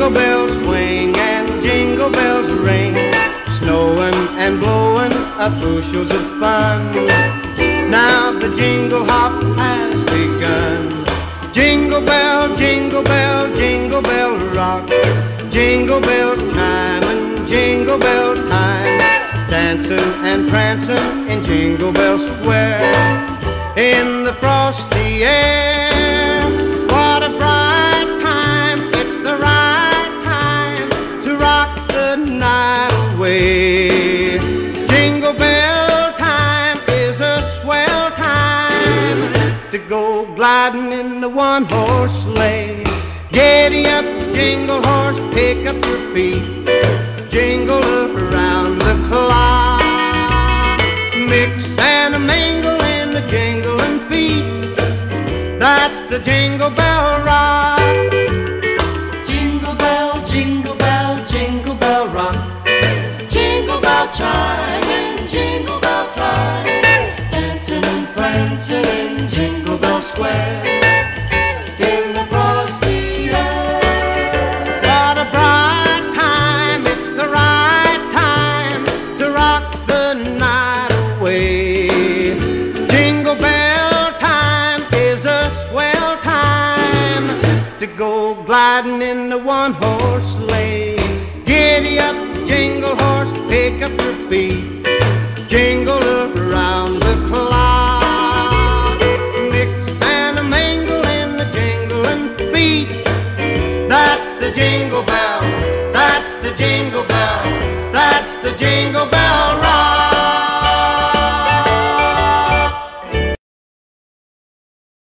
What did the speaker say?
Jingle bells swing and jingle bells ring, snowing and blowing up bushels of fun. Now the jingle hop has begun. Jingle bell, jingle bell, jingle bell rock, jingle bells chime and jingle bell time, dancing and prancing in Jingle Bell Square. In the frosty air, what a bright time, it's the right time to rock the night away. Jingle bell time is a swell time to go gliding in the one-horse sleigh. Giddy up, jingle horse, pick up your feet, jingle around the clock, mix and a mingle in the jingling feet. That's the Jingle Bell Rock. Jingle bell, jingle bell, jingle bell rock, jingle bell chime and jingle bell time, dancing and prancing in Jingle Bell Square. In the frosty air, What a bright time, it's the right time to rock the night away. Jingle bell time is a swell time to go gliding in the one-horse sleigh. Giddy up, jingle horse, pick up your feet, jingle